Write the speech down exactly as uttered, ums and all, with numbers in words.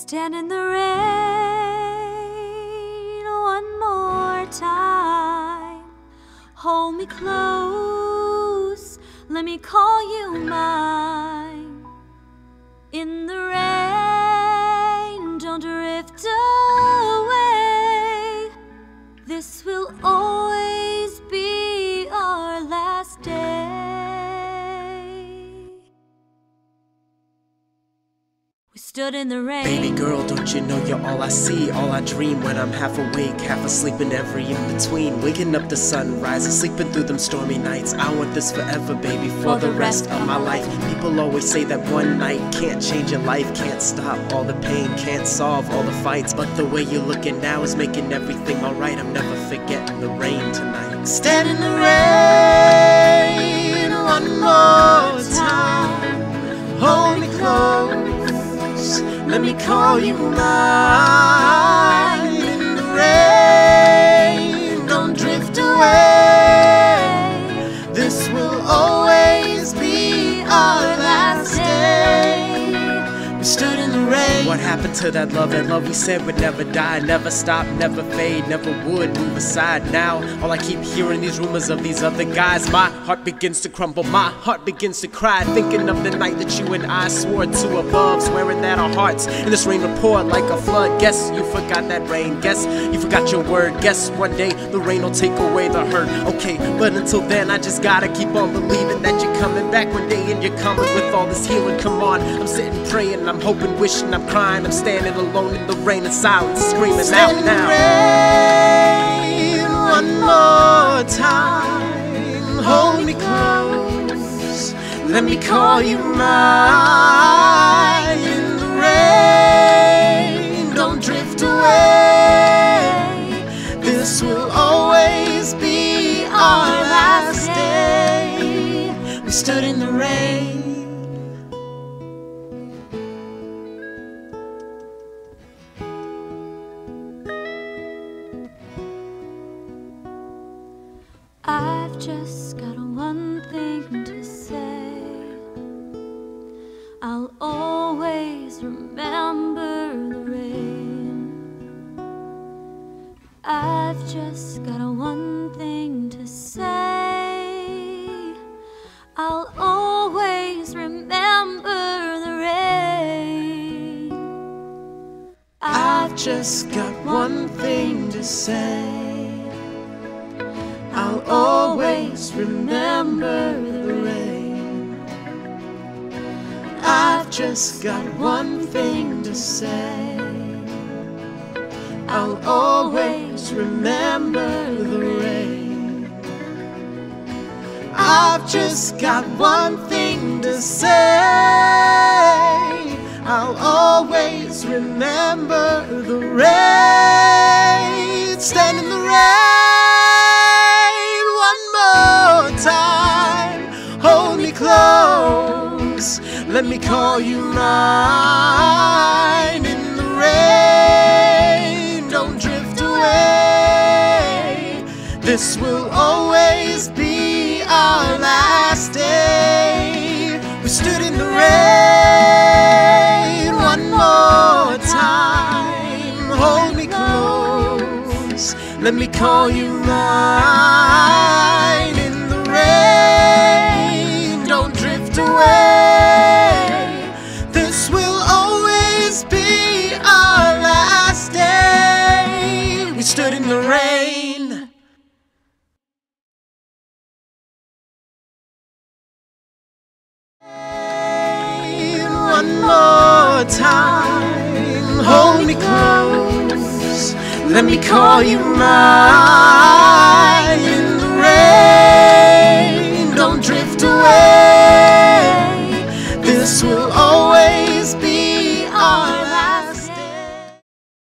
stand in the rain one more time. Hold me close, let me call you mine. In the rain, don't drift away. This will always be our last day. We stood in the rain. Baby girl, don't you know you're all I see, all I dream when I'm half awake, half asleep, and every in between. Waking up the sunrise and sleeping through them stormy nights. I want this forever, baby, for the rest of my life. People always say that one night can't change your life, can't stop all the pain, can't solve all the fights. But the way you're looking now is making everything alright. I'm never forgetting the rain tonight. Stand in the rain one more time. Hold me close, let me call you mine. In the rain, don't drift away. This will always be our last day. We stood in the rain. What happened to that love? That love we said would never die, never stop, never fade, never would move aside. Now all I keep hearing these rumors of these other guys. My heart begins to crumble, my heart begins to cry, thinking of the night that you and I swore to above, swearing that our hearts in this rain would pour like a flood. Guess you forgot that rain, guess you forgot your word. Guess one day the rain will take away the hurt. Okay, but until then I just gotta keep on believing that you're coming back one day, and you're coming with all this healing. Come on, I'm sitting praying, I'm hoping, wishing, I'm crying, I'm standing alone in the rain and silence, screaming out now. Rain one more time, hold me close, let me call you mine. In the rain, don't drift away. This will always be our last day. We stood in the rain. I've just got one thing to say. I'll always remember the rain. I've just got one thing to say. I'll always remember the rain. I've just got one thing to say. I'll always remember the rain. I've just got one thing to say. I'll always remember the rain. I've just got one thing to say. I'll always remember the rain. Stand in the rain time, hold me close, let me call you mine. In the rain, don't drift away. This will always be our last day. We stood in the rain one more time, hold me close, let me call you mine. Don't drift away. This will always be our last day. We stood in the rain. One more time, hold me close, let me call you mine. In the rain, don't drift away. This will always